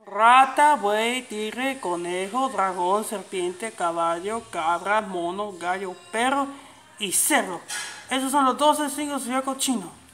Rata, buey, tigre, conejo, dragón, serpiente, caballo, cabra, mono, gallo, perro y cerdo. Esos son los 12 signos del zodiaco chino.